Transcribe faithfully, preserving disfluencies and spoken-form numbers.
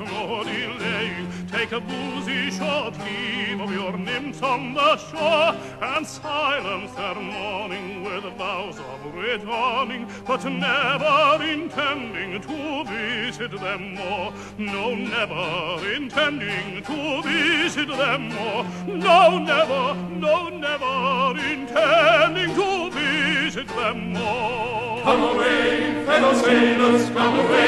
no delaying. Take a boozy short leave of your nymphs on the shore, and silence their mourning with vows of returning, but never intending to visit them more. No, never intending to visit them more. No, never, no, never intending to visit them more. Come away, fellow sailors, come away.